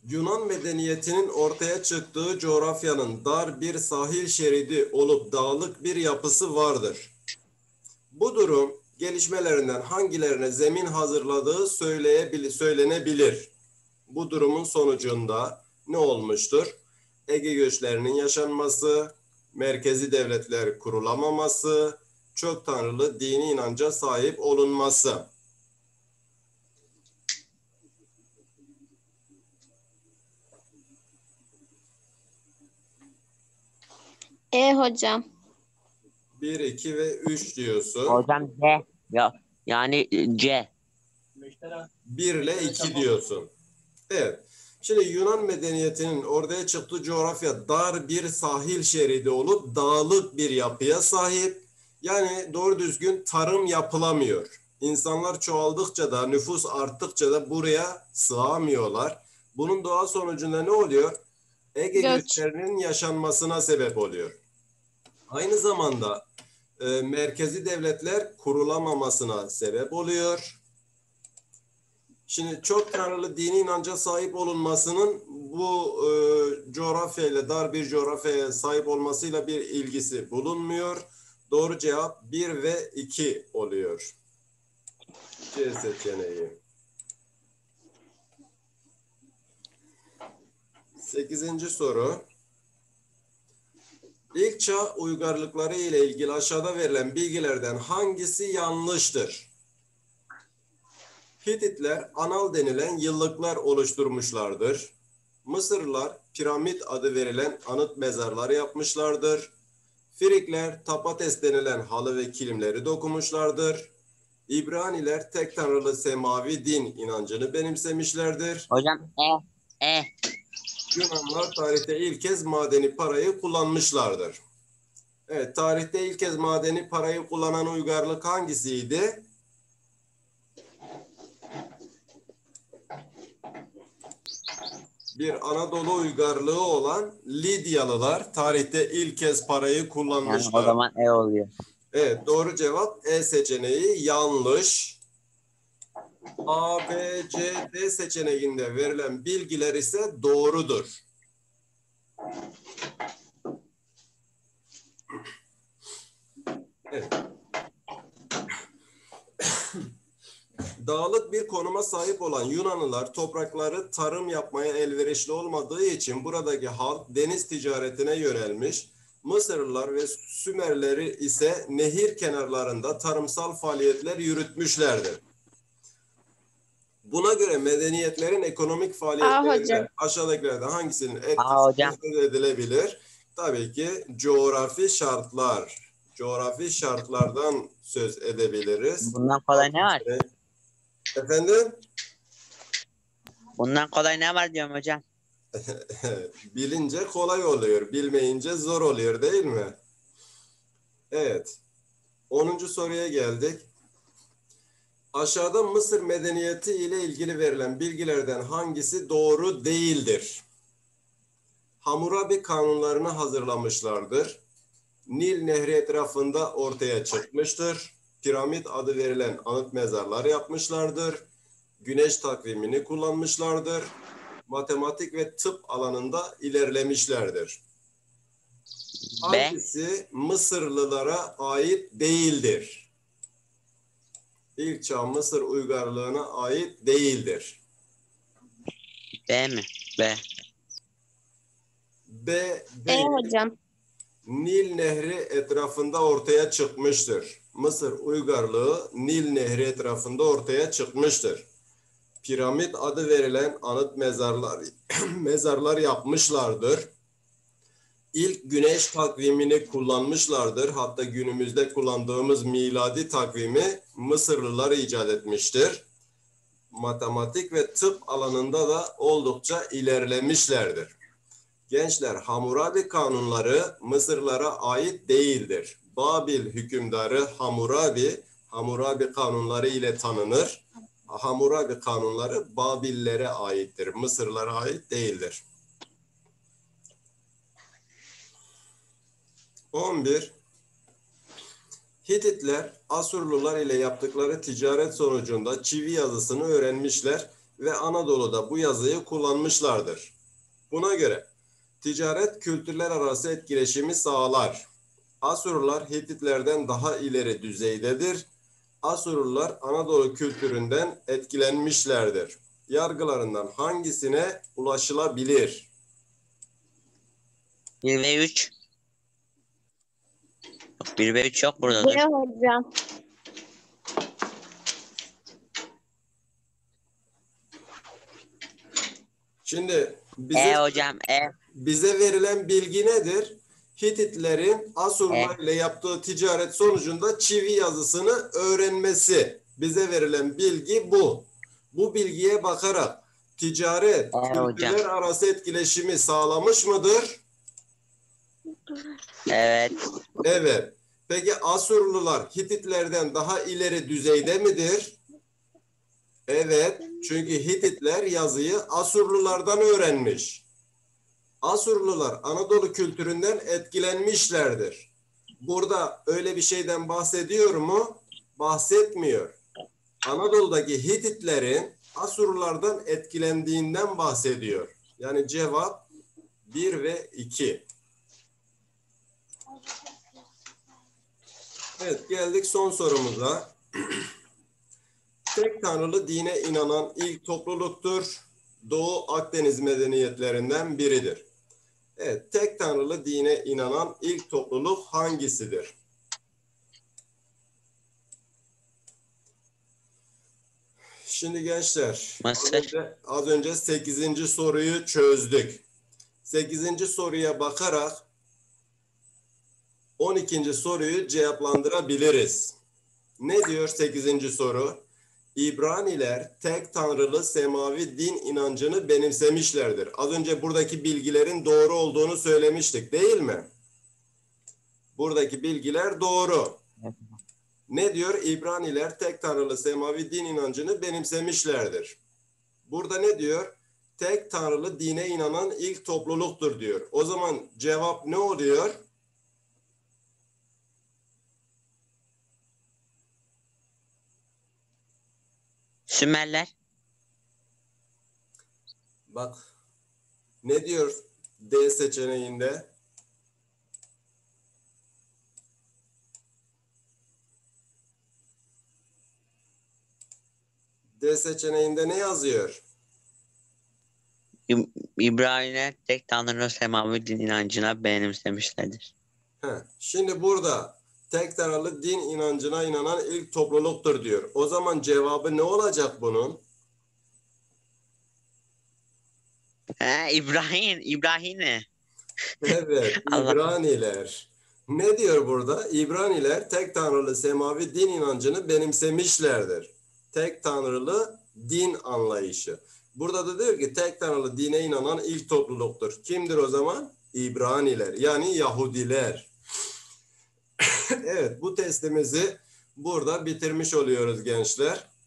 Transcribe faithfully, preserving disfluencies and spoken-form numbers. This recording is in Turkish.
Yunan medeniyetinin ortaya çıktığı coğrafyanın dar bir sahil şeridi olup dağlık bir yapısı vardır. Bu durum gelişmelerinden hangilerine zemin hazırladığı söyleyebilir, söylenebilir. Bu durumun sonucunda ne olmuştur? Ege göçlerinin yaşanması, merkezi devletler kurulamaması, çok tanrılı dini inanca sahip olunması. E hocam. bir, iki ve üç diyorsun. Hocam C. Ya, yani e, C. bir ile iki diyorsun. Evet. Şimdi Yunan medeniyetinin ortaya çıktığı coğrafya dar bir sahil şeridi olup dağlık bir yapıya sahip. Yani doğru düzgün tarım yapılamıyor. İnsanlar çoğaldıkça da, nüfus arttıkça da buraya sığamıyorlar. Bunun doğal sonucunda ne oluyor? Ege Göç. göçlerinin yaşanmasına sebep oluyor. Aynı zamanda e, merkezi devletler kurulamamasına sebep oluyor. Şimdi çok tanrılı dini inanca sahip olunmasının bu e, coğrafyayla, dar bir coğrafyaya sahip olmasıyla bir ilgisi bulunmuyor. Doğru cevap bir ve iki oluyor. C seçeneği. Sekizinci soru. İlk çağ uygarlıkları ile ilgili aşağıda verilen bilgilerden hangisi yanlıştır? Hititler anal denilen yıllıklar oluşturmuşlardır. Mısırlılar piramit adı verilen anıt mezarlar yapmışlardır. Frikler tapates denilen halı ve kilimleri dokumuşlardır. İbraniler tek tanrılı semavi din inancını benimsemişlerdir. Hocam E. E. Yunanlılar tarihte ilk kez madeni parayı kullanmışlardır. Evet, tarihte ilk kez madeni parayı kullanan uygarlık hangisiydi? Bir Anadolu uygarlığı olan Lidyalılar tarihte ilk kez parayı Yani kullanmışlar. o zaman E oluyor. Evet, doğru cevap E seçeneği yanlış. A, B, C, D seçeneğinde verilen bilgiler ise doğrudur. Evet. Dağlık bir konuma sahip olan Yunanlılar toprakları tarım yapmaya elverişli olmadığı için buradaki halk deniz ticaretine yönelmiş. Mısırlılar ve Sümerleri ise nehir kenarlarında tarımsal faaliyetler yürütmüşlerdir. Buna göre medeniyetlerin ekonomik faaliyetlerinden aşağıdakilerden hangisinin etkisi söz edilebilir? Tabii ki coğrafi şartlar. Coğrafi şartlardan söz edebiliriz. Bundan kolay ne var? Efendim? Bundan kolay ne var diyorum hocam. Bilince kolay oluyor, bilmeyince zor oluyor değil mi? Evet. onuncu soruya geldik. Aşağıda Mısır medeniyeti ile ilgili verilen bilgilerden hangisi doğru değildir? Hammurabi kanunlarını hazırlamışlardır. Nil Nehri etrafında ortaya çıkmıştır. Piramit adı verilen anıt mezarlar yapmışlardır. Güneş takvimini kullanmışlardır. Matematik ve tıp alanında ilerlemişlerdir. Hangisi Mısırlılara ait değildir? İlk çağ Mısır uygarlığına ait değildir. B mi? B. B E değil. hocam. Nil Nehri etrafında ortaya çıkmıştır. Mısır uygarlığı Nil Nehri etrafında ortaya çıkmıştır. Piramit adı verilen anıt mezarlar mezarlar yapmışlardır. İlk güneş takvimini kullanmışlardır. Hatta günümüzde kullandığımız miladi takvimi Mısırlılar icat etmiştir. Matematik ve tıp alanında da oldukça ilerlemişlerdir. Gençler, Hammurabi kanunları Mısırlara ait değildir. Babil hükümdarı Hammurabi, Hammurabi kanunları ile tanınır. Hammurabi kanunları Babillere aittir. Mısırlara ait değildir. on bir. Hititler Asurlular ile yaptıkları ticaret sonucunda çivi yazısını öğrenmişler ve Anadolu'da bu yazıyı kullanmışlardır. Buna göre ticaret kültürler arası etkileşimi sağlar. Asurlular Hititlerden daha ileri düzeydedir. Asurlular Anadolu kültüründen etkilenmişlerdir. Yargılarından hangisine ulaşılabilir? bir ve üç. Yok, bir ve üç yok burada. B Dur. hocam. Şimdi bize E hocam E. bize verilen bilgi nedir? Hititlerin Asurlular ile yaptığı ticaret sonucunda çivi yazısını öğrenmesi. Bize verilen bilgi bu. Bu bilgiye bakarak ticaret, Evet hocam. kültürler arası etkileşimi sağlamış mıdır? Evet. Evet. Peki Asurlular Hititlerden daha ileri düzeyde midir? Evet. Çünkü Hititler yazıyı Asurlulardan öğrenmiş. Asurlular Anadolu kültüründen etkilenmişlerdir. Burada öyle bir şeyden bahsediyor mu? Bahsetmiyor. Anadolu'daki Hititlerin Asurlulardan etkilendiğinden bahsediyor. Yani cevap bir ve iki. Evet, geldik son sorumuza. Tek tanrılı dine inanan ilk topluluktur. Doğu Akdeniz medeniyetlerinden biridir. Evet, tek tanrılı dine inanan ilk topluluk hangisidir? Şimdi gençler, az Mısır. önce, az önce sekizinci soruyu çözdük. sekizinci soruya bakarak on ikinci soruyu cevaplandırabiliriz. Ne diyor sekizinci soru? İbraniler tek tanrılı semavi din inancını benimsemişlerdir. Az önce buradaki bilgilerin doğru olduğunu söylemiştik, değil mi? Buradaki bilgiler doğru. Ne diyor? İbraniler tek tanrılı semavi din inancını benimsemişlerdir. Burada ne diyor? Tek tanrılı dine inanan ilk topluluktur diyor. O zaman cevap ne oluyor? Sümerler. Bak ne diyor D seçeneğinde? D seçeneğinde ne yazıyor? İb- İbraniler tek tanrılı semavi din inancına benimsemişlerdir. Heh, şimdi burada tek tanrılı din inancına inanan ilk topluluktur diyor. O zaman cevabı ne olacak bunun? He, İbrahim. İbrahim ne? Evet, Allah. İbraniler. Ne diyor burada? İbraniler tek tanrılı semavi din inancını benimsemişlerdir. Tek tanrılı din anlayışı. Burada da diyor ki tek tanrılı dine inanan ilk topluluktur. Kimdir o zaman? İbraniler, yani Yahudiler. Evet, bu testimizi burada bitirmiş oluyoruz gençler.